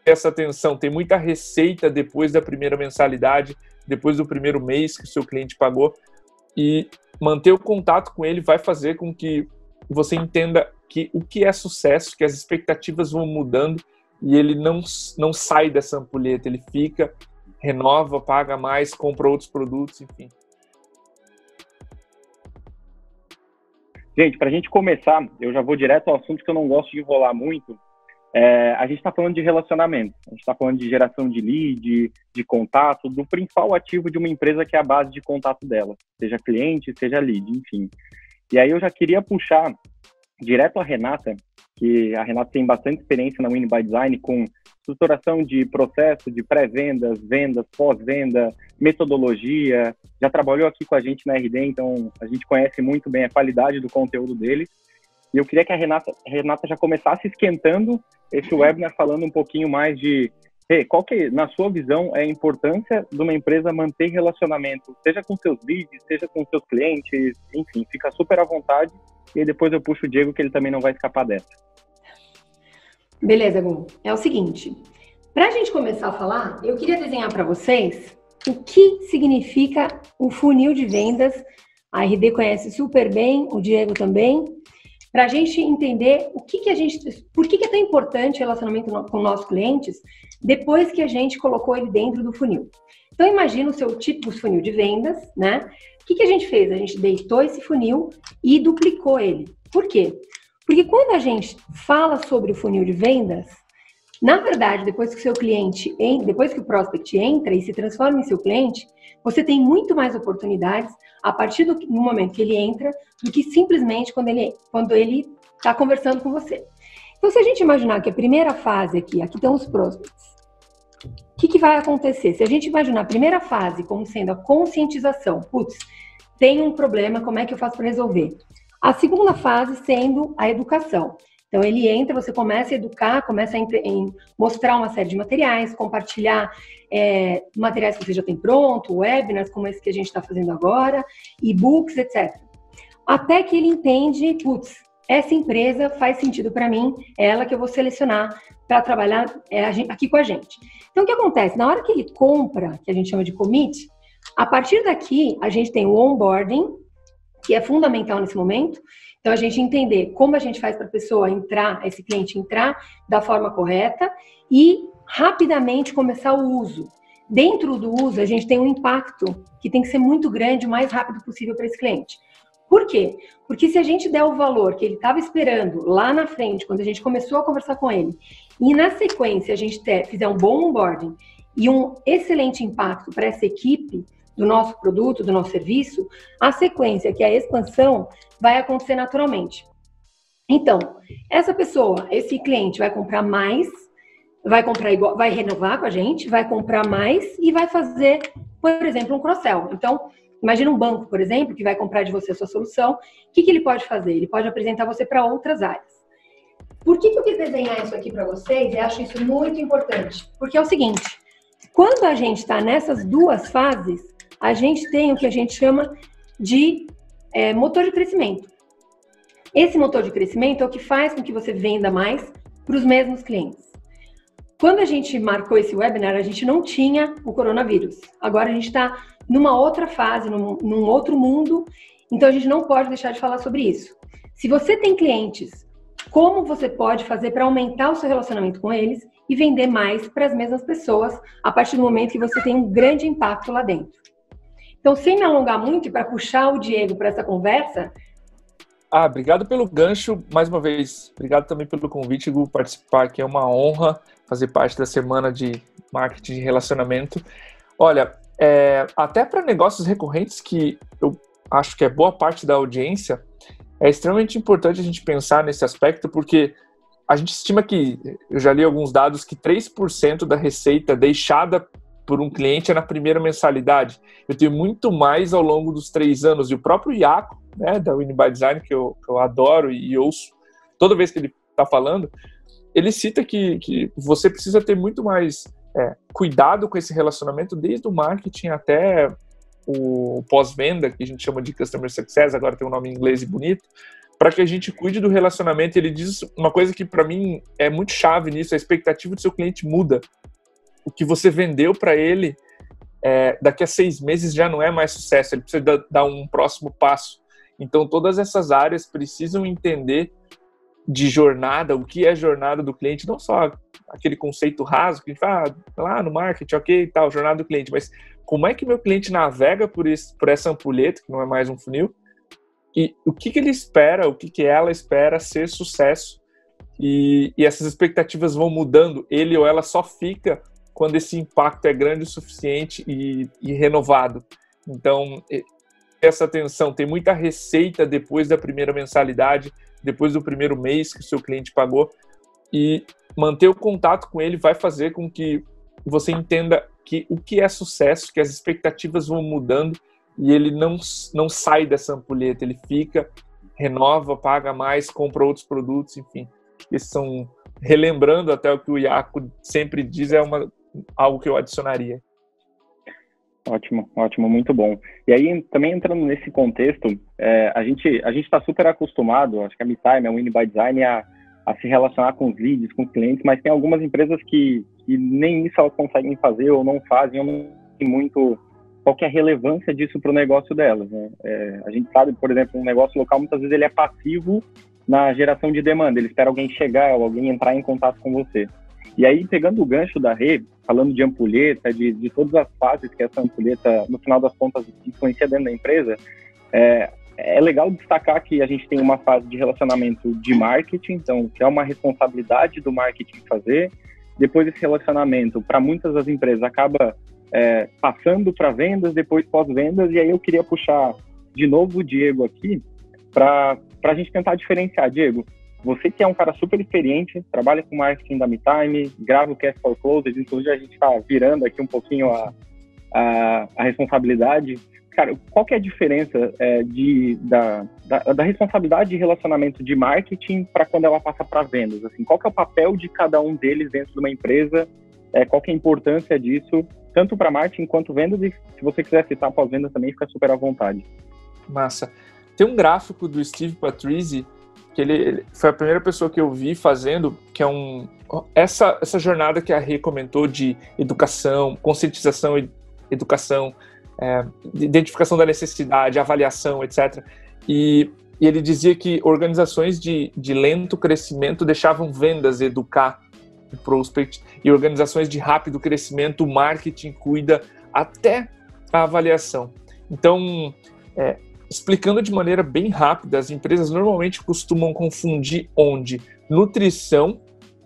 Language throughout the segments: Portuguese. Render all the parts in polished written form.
essa atenção, tem muita receita depois da primeira mensalidade, depois do primeiro mês que o seu cliente pagou, e manter o contato com ele vai fazer com que você entenda que o que é sucesso, que as expectativas vão mudando e ele não sai dessa ampulheta, ele fica, renova, paga mais, compra outros produtos, enfim. Gente, para a gente começar, eu já vou direto ao assunto que eu não gosto de enrolar muito. A gente está falando de relacionamento, a gente está falando de geração de lead, de contato, do principal ativo de uma empresa que é a base de contato dela, seja cliente, seja lead, enfim. E aí eu já queria puxar direto a Renata, que a Renata tem bastante experiência na Win by Design com estruturação de processo, de pré-vendas, vendas, pós-venda, metodologia, já trabalhou aqui com a gente na RD, então a gente conhece muito bem a qualidade do conteúdo dele. E eu queria que a Renata já começasse esquentando esse webinar falando um pouquinho mais de qual que, na sua visão, é a importância de uma empresa manter relacionamento, seja com seus leads, seja com seus clientes, enfim, fica super à vontade. E aí depois eu puxo o Diego, que ele também não vai escapar dessa. Beleza, Gu. É o seguinte, para a gente começar a falar, eu queria desenhar para vocês o que significa o funil de vendas. A RD conhece super bem, o Diego também, para a gente entender por que é tão importante o relacionamento com nossos clientes depois que a gente colocou ele dentro do funil. Então, imagina o seu típico funil de vendas, né? O que a gente fez? A gente deitou esse funil e duplicou ele. Por quê? Porque quando a gente fala sobre o funil de vendas, na verdade, depois que o prospect entra e se transforma em seu cliente, você tem muito mais oportunidades a partir do momento que ele entra do que simplesmente quando ele está conversando com você. Então, se a gente imaginar que a primeira fase aqui estão os prospects, o que vai acontecer? Se a gente imaginar a primeira fase como sendo a conscientização, tem um problema, como é que eu faço para resolver? A segunda fase sendo a educação. Então, ele entra, você começa a educar, começa a mostrar uma série de materiais, compartilhar materiais que você já tem pronto, webinars como esse que a gente está fazendo agora, e-books, etc. Até que ele entende, essa empresa faz sentido para mim, é ela que eu vou selecionar para trabalhar aqui com a gente. Então, o que acontece? Na hora que ele compra, que a gente chama de commit, a partir daqui, a gente tem o onboarding, que é fundamental nesse momento. Então, a gente entender como a gente faz para a pessoa esse cliente entrar da forma correta e rapidamente começar o uso. Dentro do uso, a gente tem um impacto que tem que ser muito grande, o mais rápido possível para esse cliente. Por quê? Porque se a gente der o valor que ele estava esperando lá na frente, quando a gente começou a conversar com ele, e na sequência a gente fizer um bom onboarding e um excelente impacto para essa equipe do nosso produto, do nosso serviço, a sequência, que é a expansão, vai acontecer naturalmente. Então, essa pessoa, esse cliente vai comprar mais, vai comprar igual, vai renovar com a gente, vai comprar mais e vai fazer, por exemplo, um cross-sell. Então, imagina um banco, por exemplo, que vai comprar de você a sua solução. O que ele pode fazer? Ele pode apresentar você para outras áreas. Por que eu quis desenhar isso aqui para vocês? Eu acho isso muito importante. Porque é o seguinte, quando a gente está nessas duas fases, a gente tem o que a gente chama de motor de crescimento. Esse motor de crescimento é o que faz com que você venda mais para os mesmos clientes. Quando a gente marcou esse webinar, a gente não tinha o coronavírus. Agora a gente está numa outra fase, num outro mundo, então a gente não pode deixar de falar sobre isso. Se você tem clientes, como você pode fazer para aumentar o seu relacionamento com eles e vender mais para as mesmas pessoas a partir do momento que você tem um grande impacto lá dentro? Então, sem me alongar muito e para puxar o Diego para essa conversa... Obrigado pelo gancho, mais uma vez. Obrigado também pelo convite, Gu, participar aqui. É uma honra fazer parte da semana de marketing de relacionamento. Olha, até para negócios recorrentes, que eu acho que é boa parte da audiência, é extremamente importante a gente pensar nesse aspecto, porque a gente estima que, eu já li alguns dados, que 3% da receita deixada por um cliente é na primeira mensalidade. Eu tenho muito mais ao longo dos 3 anos. E o próprio Iaco, né, da Win by Design, que eu adoro e ouço toda vez que ele está falando, ele cita que você precisa ter muito mais cuidado com esse relacionamento, desde o marketing até o pós-venda, que a gente chama de Customer Success, agora tem um nome em inglês e bonito, para que a gente cuide do relacionamento. Ele diz uma coisa que para mim é muito chave nisso: a expectativa do seu cliente muda. O que você vendeu para ele daqui a 6 meses já não é mais sucesso, ele precisa dar um próximo passo. Então todas essas áreas precisam entender de jornada, o que é jornada do cliente, não só aquele conceito raso que a gente fala lá no marketing, ok, tal, jornada do cliente, mas como é que meu cliente navega por essa ampulheta, que não é mais um funil, e o que ele espera, o que ela espera ser sucesso, e essas expectativas vão mudando, ele ou ela só fica quando esse impacto é grande o suficiente e renovado. Então, essa atenção, tem muita receita depois da primeira mensalidade, depois do primeiro mês que o seu cliente pagou, e manter o contato com ele vai fazer com que você entenda que o que é sucesso, que as expectativas vão mudando e ele não sai dessa ampulheta, ele fica, renova, paga mais, compra outros produtos, enfim. Esses são, relembrando até o que o Iaco sempre diz, algo que eu adicionaria. Ótimo, ótimo, muito bom. E aí, também entrando nesse contexto, a gente está super acostumado, acho que a MeTime, a Win by Design, a se relacionar com os leads, com os clientes, mas tem algumas empresas que nem isso elas conseguem fazer, ou não fazem, ou não tem muito qual que é a relevância disso para o negócio delas, né? A gente sabe, por exemplo, um negócio local, muitas vezes ele é passivo na geração de demanda, ele espera alguém chegar ou alguém entrar em contato com você. E aí, pegando o gancho da Rê, falando de ampulheta, de todas as fases que essa ampulheta, no final das contas, influencia dentro da empresa, é legal destacar que a gente tem uma fase de relacionamento de marketing, então, que é uma responsabilidade do marketing fazer. Depois esse relacionamento, para muitas das empresas, acaba passando para vendas, depois pós-vendas, e aí eu queria puxar de novo o Diego aqui, para a gente tentar diferenciar. Diego, você que é um cara super experiente, trabalha com marketing da MeTime, grava o Cash for Closers, inclusive a gente está virando aqui um pouquinho a responsabilidade. Cara, qual que é a diferença da responsabilidade de relacionamento de marketing para quando ela passa para vendas? Assim, qual que é o papel de cada um deles dentro de uma empresa? Qual que é a importância disso, tanto para marketing quanto vendas? E se você quiser citar pós-vendas também, fica super à vontade. Massa. Tem um gráfico do Steve Patrizi, que ele foi a primeira pessoa que eu vi fazendo, que é essa jornada que a Rê comentou de educação, conscientização, educação, identificação da necessidade, avaliação, etc. E ele dizia que organizações de lento crescimento deixavam vendas educar o prospect, e organizações de rápido crescimento, o marketing cuida até a avaliação. Então, explicando de maneira bem rápida, as empresas normalmente costumam confundir nutrição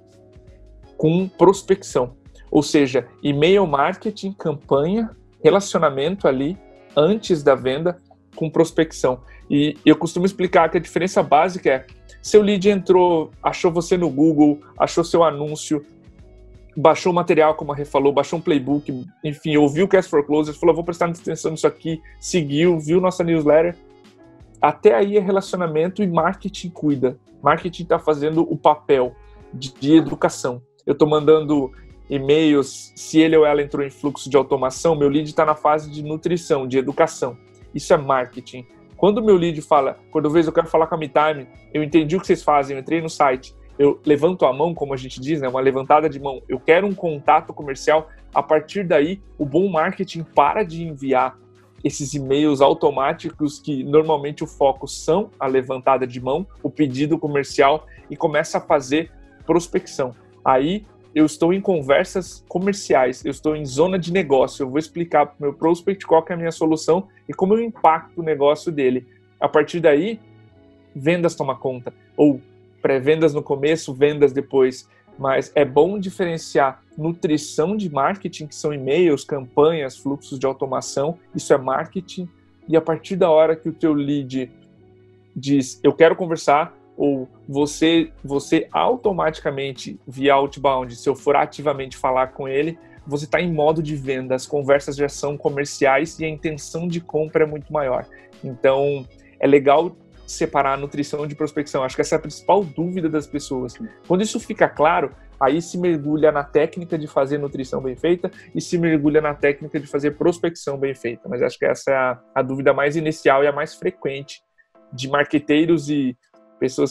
com prospecção. Ou seja, e-mail marketing, campanha, relacionamento ali antes da venda com prospecção. E eu costumo explicar que a diferença básica é: seu lead entrou, achou você no Google, achou seu anúncio, baixou o material, como a Rê falou, baixou um playbook, enfim, ouviu o Cash for Closers, falou, vou prestar atenção nisso aqui, seguiu, viu nossa newsletter. Até aí é relacionamento e marketing cuida. Marketing está fazendo o papel de educação. Eu estou mandando e-mails, se ele ou ela entrou em fluxo de automação, meu lead está na fase de nutrição, de educação. Isso é marketing. Quando o meu lead fala, quando eu quero falar com a MeTime, eu entendi o que vocês fazem, eu entrei no site, eu levanto a mão, como a gente diz, né, uma levantada de mão, eu quero um contato comercial. A partir daí, o bom marketing para de enviar esses e-mails automáticos que normalmente o foco são a levantada de mão, o pedido comercial, e começa a fazer prospecção. Aí eu estou em conversas comerciais, eu estou em zona de negócio, eu vou explicar para o meu prospect qual que é a minha solução e como eu impacto o negócio dele. A partir daí, vendas toma conta, ou pré-vendas no começo, vendas depois. Mas é bom diferenciar nutrição de marketing, que são e-mails, campanhas, fluxos de automação, isso é marketing, e a partir da hora que o teu lead diz, eu quero conversar, ou você automaticamente, via outbound, se eu for ativamente falar com ele, você está em modo de venda, as conversas já são comerciais e a intenção de compra é muito maior. Então, é legal separar a nutrição de prospecção. Acho que essa é a principal dúvida das pessoas. Quando isso fica claro, aí se mergulha na técnica de fazer nutrição bem feita e se mergulha na técnica de fazer prospecção bem feita. Mas acho que essa é a dúvida mais inicial e a mais frequente de marqueteiros e pessoas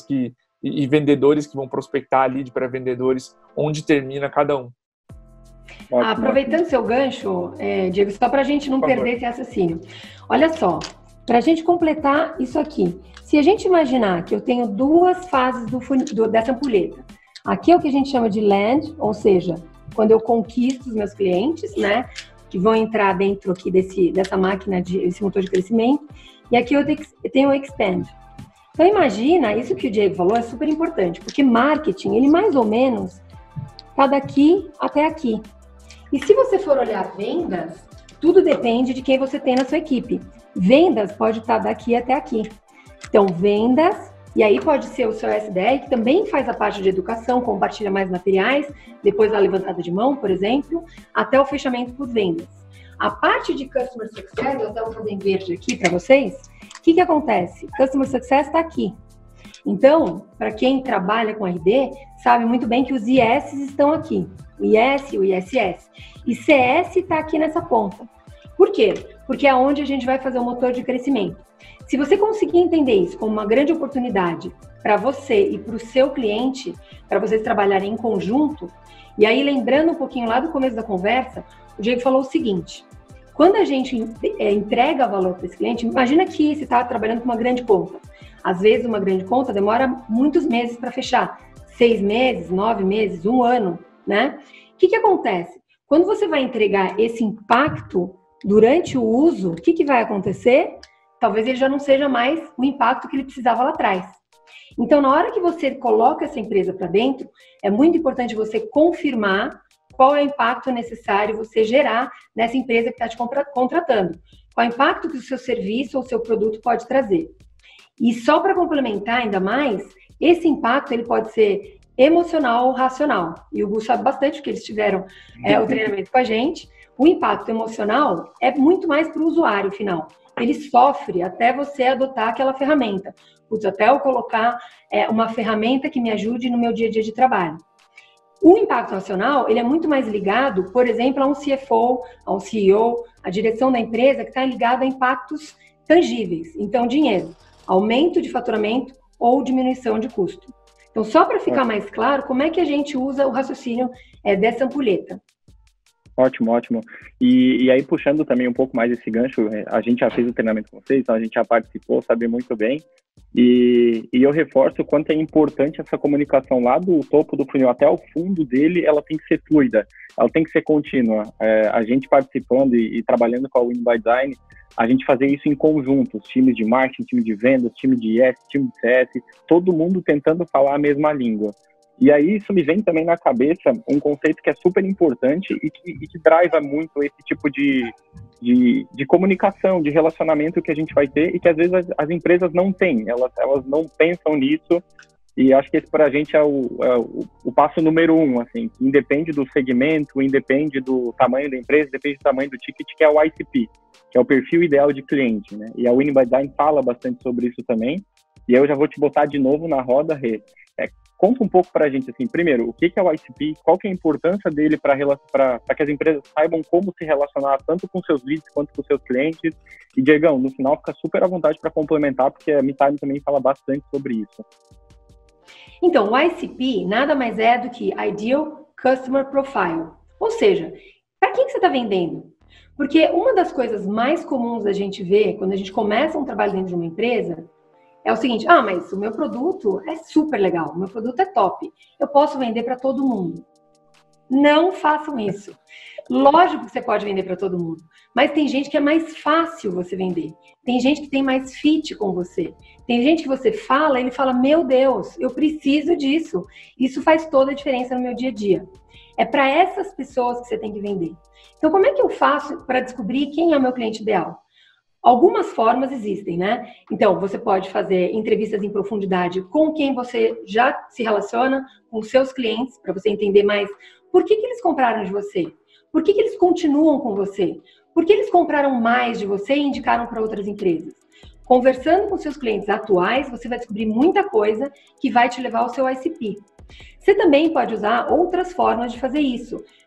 e vendedores que vão prospectar lead para vendedores, onde termina cada um. Aproveitando seu gancho, Diego, só para a gente não perder esse raciocínio. Olha só, para a gente completar isso aqui, se a gente imaginar que eu tenho duas fases dessa ampulheta, aqui é o que a gente chama de land, ou seja, quando eu conquisto os meus clientes, né, que vão entrar dentro aqui dessa máquina, desse motor de crescimento, e aqui eu tenho o expand. Então imagina, isso que o Diego falou é super importante, porque marketing, ele mais ou menos está daqui até aqui. E se você for olhar vendas, tudo depende de quem você tem na sua equipe. Vendas pode estar daqui até aqui. Então, vendas, e aí pode ser o seu SDR, que também faz a parte de educação, compartilha mais materiais, depois da levantada de mão, por exemplo, até o fechamento por vendas. A parte de Customer Success, eu até vou fazer em verde aqui para vocês, o que acontece? Customer Success está aqui. Então, para quem trabalha com RD, sabe muito bem que os IS estão aqui. O IS, o ISS. E CS está aqui nessa ponta. Por quê? Porque é onde a gente vai fazer o motor de crescimento. Se você conseguir entender isso como uma grande oportunidade para você e para o seu cliente, para vocês trabalharem em conjunto, e aí lembrando um pouquinho lá do começo da conversa, o Diego falou o seguinte, quando a gente entrega valor para esse cliente, imagina que você está trabalhando com uma grande conta. Às vezes uma grande conta demora muitos meses para fechar, 6 meses, 9 meses, 1 ano, né? O que acontece? Quando você vai entregar esse impacto durante o uso, o que vai acontecer? Talvez ele já não seja mais o impacto que ele precisava lá atrás. Então, na hora que você coloca essa empresa para dentro, é muito importante você confirmar qual é o impacto necessário você gerar nessa empresa que está te contratando. Qual é o impacto que o seu serviço ou o seu produto pode trazer. E só para complementar ainda mais, esse impacto ele pode ser emocional ou racional. E o Gu sabe bastante, porque eles tiveram o treinamento com a gente. O impacto emocional é muito mais para o usuário final. Ele sofre até você adotar aquela ferramenta. Putz, até eu colocar uma ferramenta que me ajude no meu dia a dia de trabalho. O impacto racional, ele é muito mais ligado, por exemplo, a um CFO, a um CEO, a direção da empresa, que está ligado a impactos tangíveis. Então, dinheiro, aumento de faturamento ou diminuição de custo. Então, só para ficar mais claro, como é que a gente usa o raciocínio dessa ampulheta? Ótimo, ótimo. E aí, puxando também um pouco mais esse gancho, a gente já fez o treinamento com vocês, então a gente já participou, sabe muito bem. E eu reforço o quanto é importante essa comunicação lá do topo do funil até o fundo dele, ela tem que ser fluida, ela tem que ser contínua. A gente participando e trabalhando com a Win by Design, a gente fazer isso em conjunto, os times de marketing, time de vendas, time de IS, time de CS, todo mundo tentando falar a mesma língua. E aí isso me vem também na cabeça um conceito que é super importante e que driva muito esse tipo de comunicação, de relacionamento que a gente vai ter e que às vezes as empresas não têm, elas não pensam nisso, e acho que esse para a gente é o passo número 1, assim, que independe do segmento, independe do tamanho da empresa, depende do tamanho do ticket, que é o ICP, que é o perfil ideal de cliente, né? E a Win by Design fala bastante sobre isso também, e aí eu já vou te botar de novo na roda, Rê. Conta um pouco para a gente, assim, primeiro, o que é o ICP, qual que é a importância dele para que as empresas saibam como se relacionar tanto com seus leads quanto com seus clientes. E, Diegão, no final fica super à vontade para complementar, porque a MeTime também fala bastante sobre isso. Então, o ICP nada mais é do que Ideal Customer Profile. Ou seja, para quem que você está vendendo? Porque uma das coisas mais comuns a gente ver quando a gente começa um trabalho dentro de uma empresa é o seguinte, mas o meu produto é super legal, o meu produto é top, eu posso vender para todo mundo. Não façam isso. Lógico que você pode vender para todo mundo, mas tem gente que é mais fácil você vender. Tem gente que tem mais fit com você. Tem gente que você fala, ele fala, meu Deus, eu preciso disso. Isso faz toda a diferença no meu dia a dia. É para essas pessoas que você tem que vender. Então, como é que eu faço para descobrir quem é o meu cliente ideal? Algumas formas existem, né? Então, você pode fazer entrevistas em profundidade com quem você já se relaciona, com seus clientes, para você entender mais por que eles compraram de você, por que eles continuam com você, por que eles compraram mais de você e indicaram para outras empresas. Conversando com seus clientes atuais, você vai descobrir muita coisa que vai te levar ao seu ICP. Você também pode usar outras formas de fazer isso.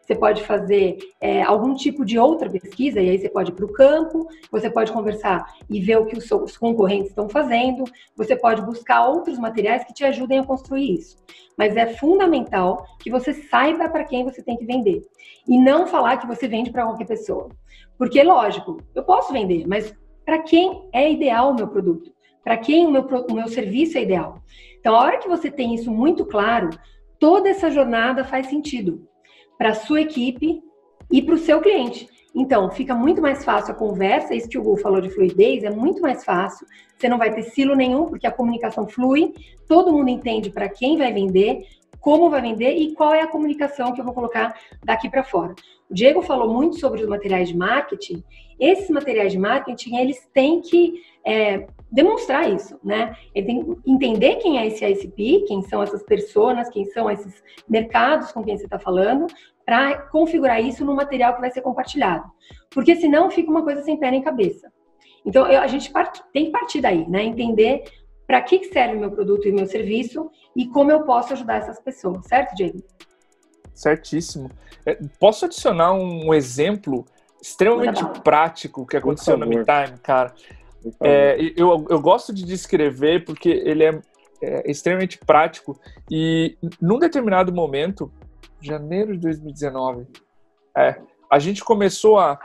você pode fazer algum tipo de outra pesquisa, e aí você pode ir para o campo, você pode conversar e ver o que os concorrentes estão fazendo, você pode buscar outros materiais que te ajudem a construir isso. Mas é fundamental que você saiba para quem você tem que vender. E não falar que você vende para qualquer pessoa. Porque, lógico, eu posso vender, mas para quem é ideal o meu produto? Para quem o meu serviço é ideal? Então, a hora que você tem isso muito claro, toda essa jornada faz sentido para a sua equipe e para o seu cliente. Então, fica muito mais fácil a conversa, isso que o Hugo falou de fluidez, é muito mais fácil, você não vai ter silo nenhum, porque a comunicação flui, todo mundo entende para quem vai vender, como vai vender e qual é a comunicação que eu vou colocar daqui para fora. O Diego falou muito sobre os materiais de marketing. Esses materiais de marketing, eles têm que demonstrar isso, né? Ele tem que entender quem é esse ICP, quem são essas pessoas, quem são esses mercados com quem você está falando, para configurar isso no material que vai ser compartilhado. Porque senão fica uma coisa sem pé nem cabeça. Então, a gente tem que partir daí, né? Entender para que serve o meu produto e o meu serviço e como eu posso ajudar essas pessoas, certo, Diego? Certíssimo. Posso adicionar um exemplo extremamente prático que aconteceu na MeTime, cara? Eu gosto de descrever porque ele é extremamente prático e num determinado momento, janeiro de 2019, a gente começou a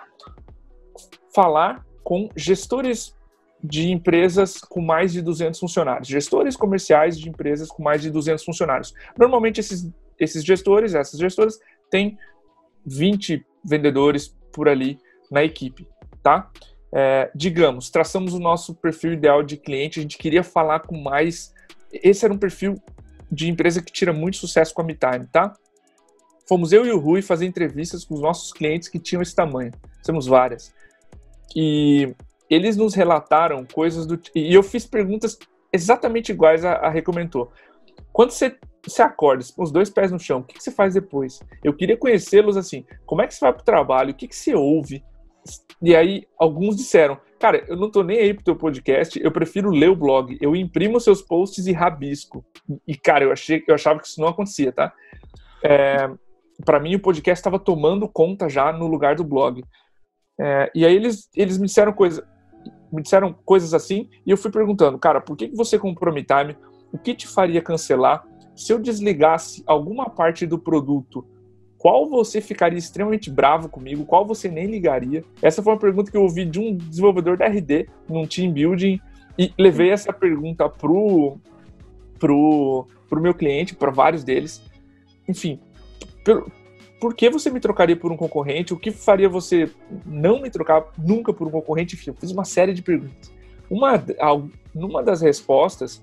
falar com gestores de empresas com mais de 200 funcionários, gestores comerciais de empresas com mais de 200 funcionários. Normalmente esses gestores, essas gestoras têm 20 vendedores por ali na equipe, tá? Digamos, traçamos o nosso perfil ideal de cliente, a gente queria falar com mais... Esse era um perfil de empresa que tira muito sucesso com a MeTime, tá? Fomos eu e o Rui fazer entrevistas com os nossos clientes que tinham esse tamanho. Temos várias. E eles nos relataram coisas do... E eu fiz perguntas exatamente iguais a Rê comentou. Quando você acorda com os dois pés no chão, o que você faz depois? Eu queria conhecê-los assim. Como é que você vai pro trabalho? O que você ouve? E aí, alguns disseram, cara, eu não tô nem aí pro teu podcast, eu prefiro ler o blog. Eu imprimo seus posts e rabisco. E, cara, eu achava que isso não acontecia, tá? Para mim, o podcast estava tomando conta já no lugar do blog. E aí, eles me disseram coisas assim, e eu fui perguntando, cara, por que você comprou a MeTime? O que te faria cancelar? Se eu desligasse alguma parte do produto, qual você ficaria extremamente bravo comigo? Qual você nem ligaria? Essa foi uma pergunta que eu ouvi de um desenvolvedor da RD, num team building, e levei essa pergunta pro meu cliente, para vários deles. Enfim, por que você me trocaria por um concorrente? O que faria você não me trocar nunca por um concorrente? Enfim, eu fiz uma série de perguntas. Numa das respostas,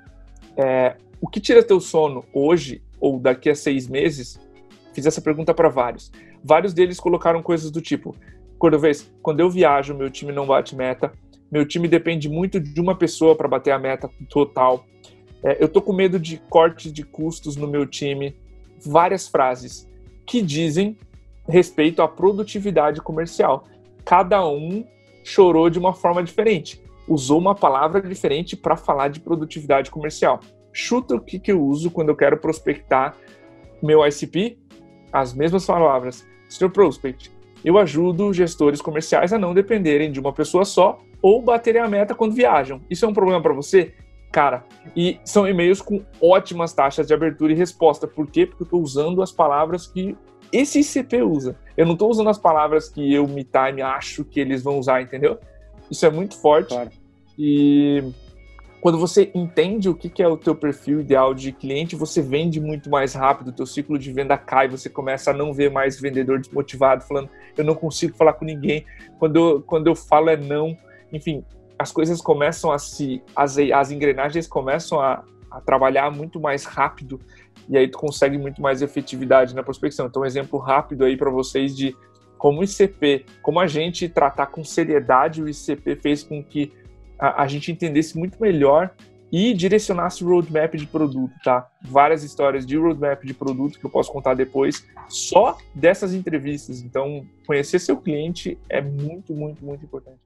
o que tira teu sono hoje ou daqui a 6 meses? Fiz essa pergunta para vários. Vários deles colocaram coisas do tipo, quando eu viajo, meu time não bate meta, meu time depende muito de uma pessoa para bater a meta total, eu tô com medo de corte de custos no meu time. Várias frases que dizem respeito à produtividade comercial. Cada um chorou de uma forma diferente, usou uma palavra diferente para falar de produtividade comercial. Chuta o que eu uso quando eu quero prospectar meu ICP? As mesmas palavras. Sr. Prospect, eu ajudo gestores comerciais a não dependerem de uma pessoa só ou baterem a meta quando viajam. Isso é um problema para você? Cara, e são e-mails com ótimas taxas de abertura e resposta. Por quê? Porque eu estou usando as palavras que esse ICP usa. Eu não estou usando as palavras que eu, MeTime, acho que eles vão usar, entendeu? Isso é muito forte. Claro. E quando você entende o que é o teu perfil ideal de cliente, você vende muito mais rápido, o teu ciclo de venda cai, você começa a não ver mais vendedor desmotivado, falando, eu não consigo falar com ninguém, quando eu falo é não. Enfim, as coisas começam as engrenagens começam a trabalhar muito mais rápido, e aí tu consegue muito mais efetividade na prospecção. Então, um exemplo rápido aí para vocês de como o ICP, como a gente tratar com seriedade o ICP fez com que a gente entendesse muito melhor e direcionasse o roadmap de produto, tá? Várias histórias de roadmap de produto que eu posso contar depois, só dessas entrevistas. Então, conhecer seu cliente é muito, muito, muito importante.